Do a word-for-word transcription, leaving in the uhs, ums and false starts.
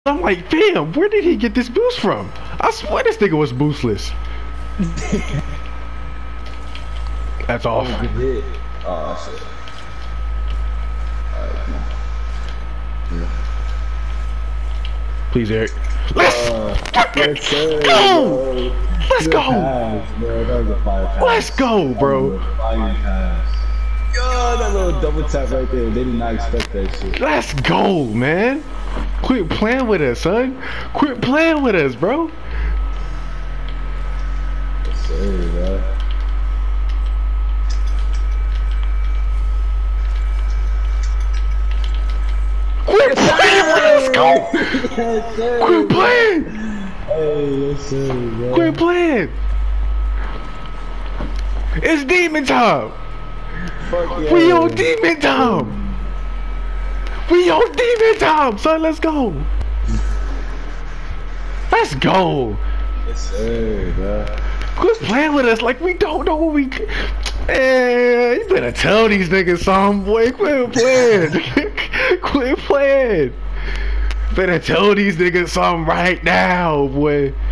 I'm like, fam, where did he get this boost from? I swear this nigga was boostless. That's off. Oh, good hit. Oh, shit. Alright, come on. Yeah. Please, Eric. Let's Uh, fucking yes, sir, go! bro. Let's Good go! pass, bro. That was a fire pass. Let's go, bro. That was a fire pass. Yo, that little double tap right there. They did not expect that shit. Let's go, man. Quit playing with us, son. Quit playing with us, bro. Yes, sir, bro. Quit playing with us, go! Yes, sir. Quit playing! Hey, yes, sir, bro. Quit playing! It's demon time! Fuck yeah. We on demon time! We on demon time, son. Let's go. Let's go. Yes, sir, bro. Quit playing with us like we don't know what we. Man, you better tell these niggas something, boy. Quit playing. Quit playing. Better tell these niggas something right now, boy.